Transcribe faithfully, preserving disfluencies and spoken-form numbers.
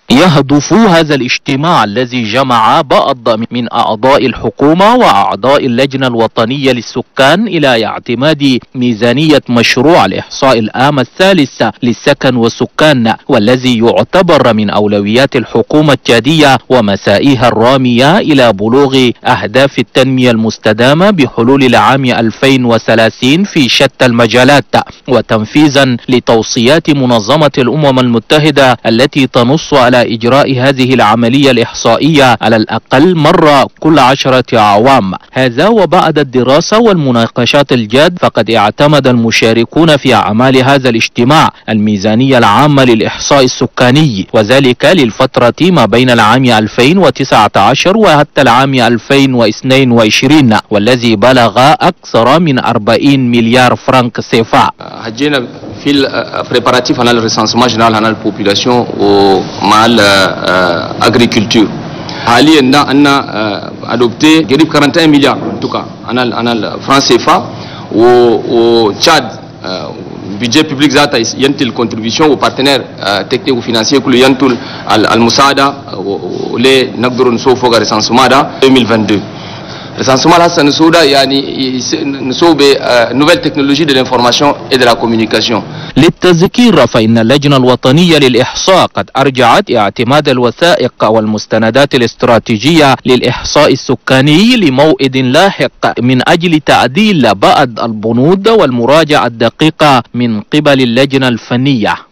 يهدف هذا الاجتماع الذي جمع بعض من أعضاء الحكومة وأعضاء اللجنة الوطنية للسكان إلى اعتماد ميزانية مشروع الإحصاء العام الثالث للسكن والسكان، والذي يعتبر من أولويات الحكومة التشادية ومسائها الرامية إلى بلوغ أهداف التنمية المستدامة بحلول العام ألفين وثلاثين في شتى المجالات، وتنفيذا لتوصيات منظمة الأمم المتحدة التي تنص على إجراء هذه العملية الإحصائية على الأقل مرة كل عشرة أعوام. هذا وبعد الدراسة والمناقشات الجاد، فقد اعتمد المشاركون في أعمال هذا الاجتماع الميزانية العامة للإحصاء السكاني، وذلك للفترة ما بين العام ألفين وتسعة عشر وحتى العام ألفين واثنين وعشرين، والذي بلغ أكثر من أربعين مليار فرنك سيفا. في البريباراتيف على الريسانسمون جنرال على البوبولاسيون ومع الاغريكولتور حاليا أن ادوبتي قريب أربعة وأربعين مليار ان توكا انا انا الفرنك سيفا وتشاد budget public ذاته ينتل الكونتريبيوشن وبارتنير تكنيك وفينانسيي كله ينتل المساعده اللي نقدر نسوي فوق الريسانسمون ده ألفين واثنين. الريسانسمون هسه نسوي ده يعني نسوي بنوفيل تكنولوجي دي الانفورماسيون اي دي لا كوميونيكاسيون. للتذكير فإن اللجنة الوطنية للإحصاء قد أرجعت اعتماد الوثائق والمستندات الاستراتيجية للإحصاء السكاني لموعد لاحق من أجل تعديل بعض البنود والمراجعة الدقيقة من قبل اللجنة الفنية.